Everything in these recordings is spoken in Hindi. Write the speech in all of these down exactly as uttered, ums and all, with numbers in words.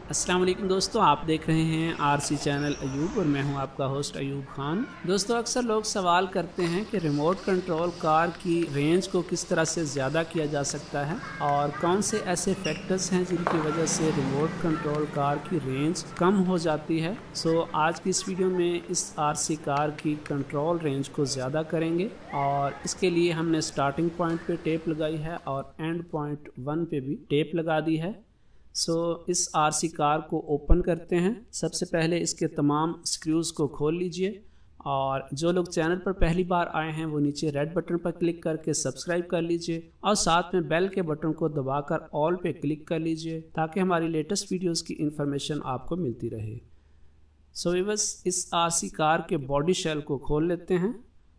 अस्सलाम वालेकुम दोस्तों, आप देख रहे हैं आरसी चैनल अयूब और मैं हूं आपका होस्ट अयूब खान। दोस्तों, अक्सर लोग सवाल करते हैं कि रिमोट कंट्रोल कार की रेंज को किस तरह से ज़्यादा किया जा सकता है और कौन से ऐसे फैक्टर्स हैं जिनकी वजह से रिमोट कंट्रोल कार की रेंज कम हो जाती है। सो आज की इस वीडियो में इस आरसी कार की कंट्रोल रेंज को ज़्यादा करेंगे और इसके लिए हमने स्टार्टिंग पॉइंट पे टेप लगाई है और एंड पॉइंट वन पे भी टेप लगा दी है। सो so, इस आरसी कार को ओपन करते हैं। सबसे पहले इसके तमाम स्क्रूज़ को खोल लीजिए और जो लोग चैनल पर पहली बार आए हैं वो नीचे रेड बटन पर क्लिक करके सब्सक्राइब कर लीजिए और साथ में बेल के बटन को दबाकर ऑल पे क्लिक कर लीजिए ताकि हमारी लेटेस्ट वीडियोस की इंफॉर्मेशन आपको मिलती रहे। सो so, बस इस आरसी कार के बॉडी शेल को खोल लेते हैं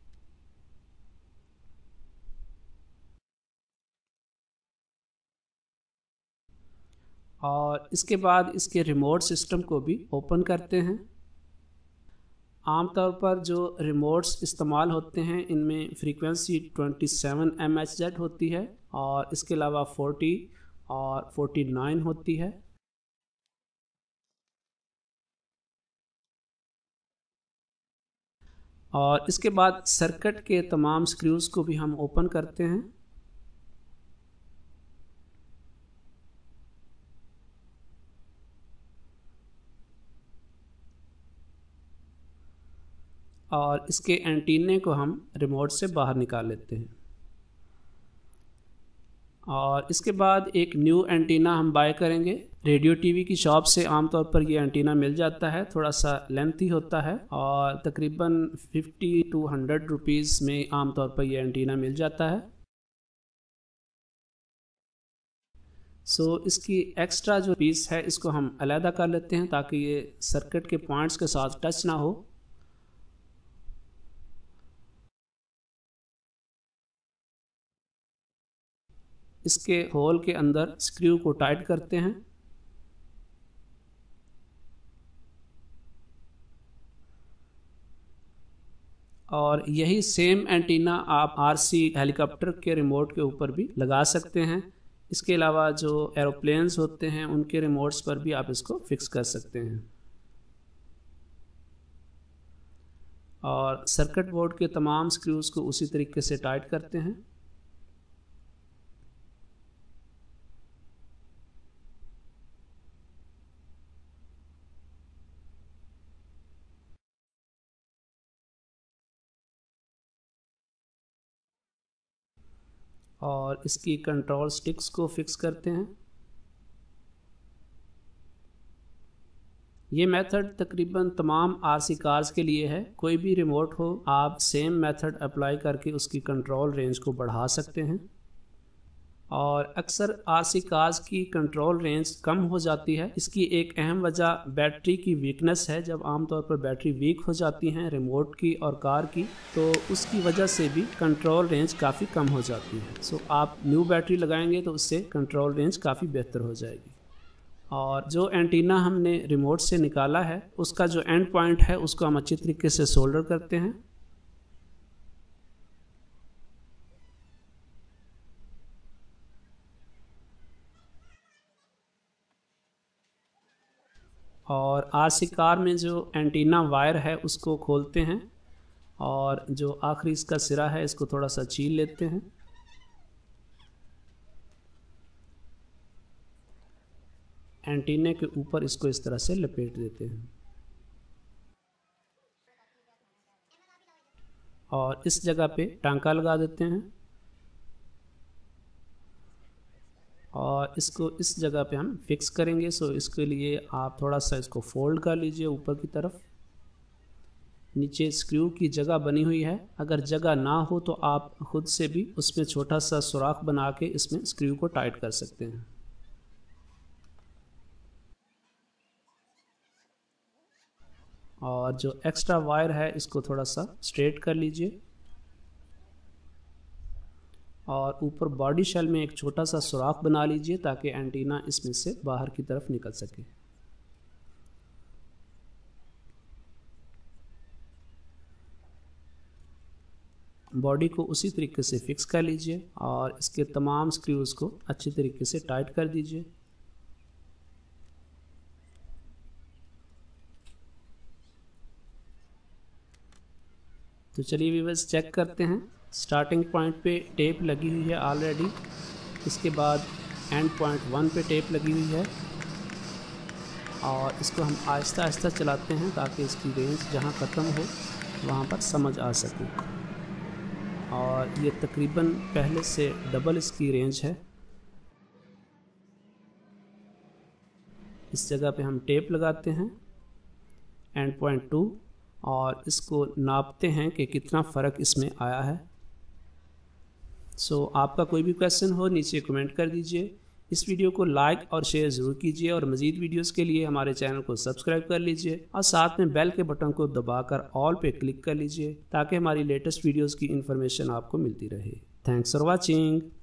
और इसके बाद इसके रिमोट सिस्टम को भी ओपन करते हैं। आमतौर पर जो रिमोट्स इस्तेमाल होते हैं इनमें फ्रीक्वेंसी सत्ताईस एम एच जेड होती है और इसके अलावा चालीस और उनचास होती है। और इसके बाद सर्किट के तमाम स्क्रूज़ को भी हम ओपन करते हैं और इसके एंटीने को हम रिमोट से बाहर निकाल लेते हैं और इसके बाद एक न्यू एंटीना हम बाय करेंगे। रेडियो टीवी की शॉप से आमतौर पर ये एंटीना मिल जाता है, थोड़ा सा लेंथी होता है और तकरीबन पचास टू हंड्रेड रुपीस में आमतौर पर ये एंटीना मिल जाता है। सो so, इसकी एक्स्ट्रा जो पीस है इसको हम अलहदा कर लेते हैं ताकि ये सर्किट के पॉइंट्स के साथ टच ना हो। इसके होल के अंदर स्क्रू को टाइट करते हैं और यही सेम एंटीना आप आरसी हेलीकॉप्टर के रिमोट के ऊपर भी लगा सकते हैं। इसके अलावा जो एरोप्लेन्स होते हैं उनके रिमोट्स पर भी आप इसको फिक्स कर सकते हैं और सर्किट बोर्ड के तमाम स्क्रूज़ को उसी तरीके से टाइट करते हैं। और इसकी कंट्रोल स्टिक्स को फिक्स करते हैं। ये मेथड तकरीबन तमाम आरसी कार्स के लिए है। कोई भी रिमोट हो आप सेम मेथड अप्लाई करके उसकी कंट्रोल रेंज को बढ़ा सकते हैं और अक्सर आरसी कार्स की कंट्रोल रेंज कम हो जाती है। इसकी एक अहम वजह बैटरी की वीकनेस है। जब आमतौर पर बैटरी वीक हो जाती हैं रिमोट की और कार की तो उसकी वजह से भी कंट्रोल रेंज काफ़ी कम हो जाती है। सो आप न्यू बैटरी लगाएंगे तो उससे कंट्रोल रेंज काफ़ी बेहतर हो जाएगी। और जो एंटीना हमने रिमोट से निकाला है उसका जो एंड पॉइंट है उसको हम अच्छी तरीके से सोल्डर करते हैं और आरसी कार में जो एंटीना वायर है उसको खोलते हैं और जो आखिरी इसका सिरा है इसको थोड़ा सा छील लेते हैं। एंटीने के ऊपर इसको इस तरह से लपेट देते हैं और इस जगह पे टांका लगा देते हैं और इसको इस जगह पे हम फिक्स करेंगे। सो इसके लिए आप थोड़ा सा इसको फोल्ड कर लीजिए ऊपर की तरफ। नीचे स्क्रू की जगह बनी हुई है, अगर जगह ना हो तो आप खुद से भी उसमें छोटा सा सुराख बना के इसमें स्क्रू को टाइट कर सकते हैं। और जो एक्स्ट्रा वायर है इसको थोड़ा सा स्ट्रेट कर लीजिए और ऊपर बॉडी शेल में एक छोटा सा सुराख बना लीजिए ताकि एंटीना इसमें से बाहर की तरफ निकल सके। बॉडी को उसी तरीके से फिक्स कर लीजिए और इसके तमाम स्क्रूज़ को अच्छी तरीके से टाइट कर दीजिए। तो चलिए व्यूअर्स चेक करते हैं। स्टार्टिंग पॉइंट पे टेप लगी हुई है ऑलरेडी, इसके बाद एंड पॉइंट वन पे टेप लगी हुई है और इसको हम आहिस्ता आहिस्ता चलाते हैं ताकि इसकी रेंज जहाँ ख़त्म हो वहाँ पर समझ आ सके। और ये तकरीबन पहले से डबल इसकी रेंज है। इस जगह पे हम टेप लगाते हैं एंड पॉइंट टू और इसको नापते हैं कि कितना फ़र्क इसमें आया है। सो so, आपका कोई भी क्वेश्चन हो नीचे कमेंट कर दीजिए। इस वीडियो को लाइक और शेयर ज़रूर कीजिए और मज़ीद वीडियोस के लिए हमारे चैनल को सब्सक्राइब कर लीजिए और साथ में बेल के बटन को दबाकर ऑल पे क्लिक कर लीजिए ताकि हमारी लेटेस्ट वीडियोस की इन्फॉर्मेशन आपको मिलती रहे। Thanks for watching.